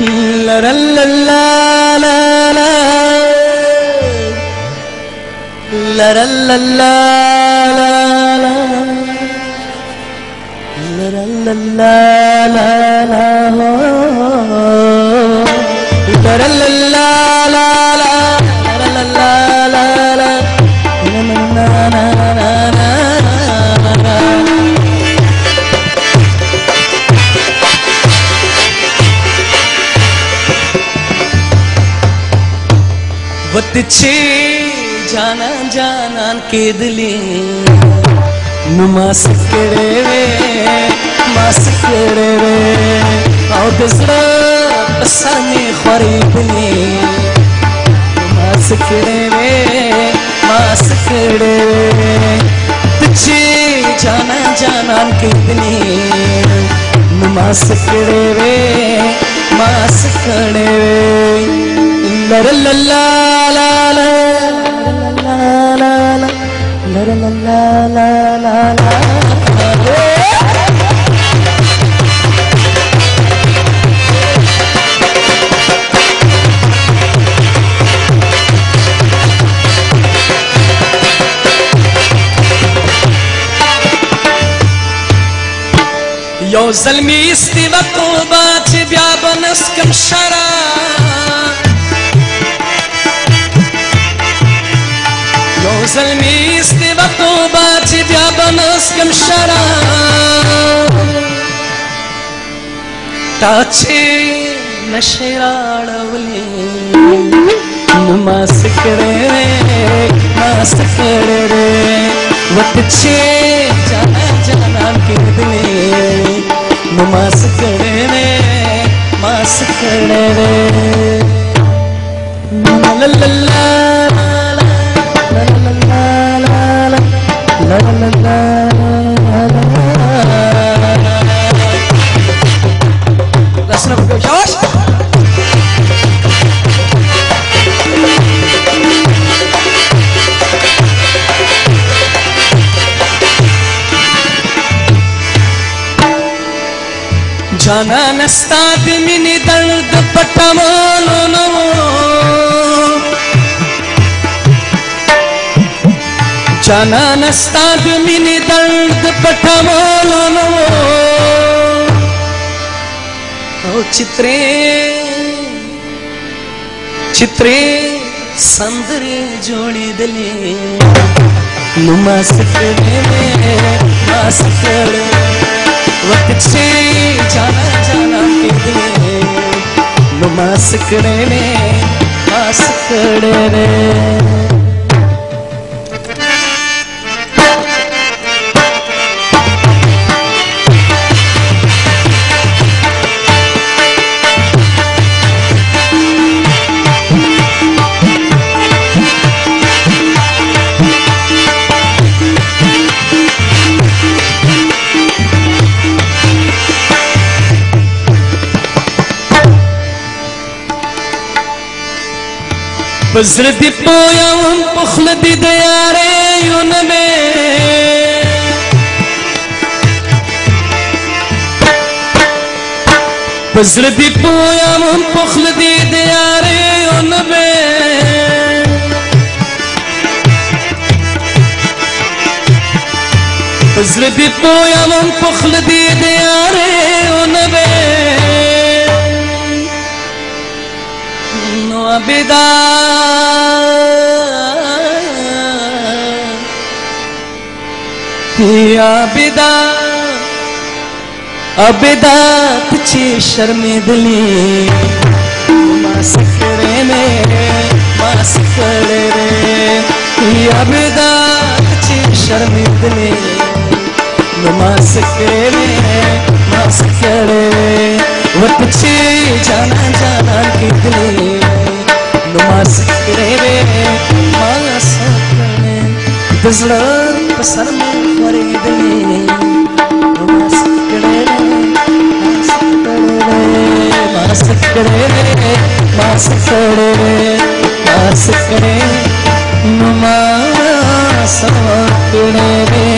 La la la la la la la la la la la la la la la la la la la la वतचे जाना जाना के दिली नुमास करे वे मास करे वे आओ दसरा पसाने खरीदली नुमास करे वे मास करे वे तुझे जाना जाना के दिली नुमास करे वे मास करे वे la la la la la la la la la la la Yo zalmi istiva qubat biabanas kam shara Yo zalmi istiva qubat biabanas kam shara Tache nashradavli numas kare mas kare वतचे जाना जाना के दिले नमाज करे रे मास करे रे ला ला ला ला ला ला ला ला Listen up, Josh. जाना नस्ताद मिनी दर्द पटमालो नो जाना नस्ताद मिनी दर्द पटमालो नो ओ चित्रे चित्रे संदरे जोड़ी दले नुमास करे मास करे वतचे जाना जाना के दिले नुमास करे रे मास करे रे बज़र्दी पोयाम पुखलदी दयारे यून में बज़र्दी पोयाम पुखलदी दयारे यून में बज़र्दी पोयाम पुखलदी दयारे यून में नो अबिदा आबिदा आबिदा तुझे शर्मिंदली मास करे रे मास करे रे आबिदा तुझे शर्मिंदली मास करे मास करे वो तुझे जाना जाना के दिले मास करे रे मास करे दजला पसर में खरीदली मास करे मास करे मास करे मास करे नुमास करे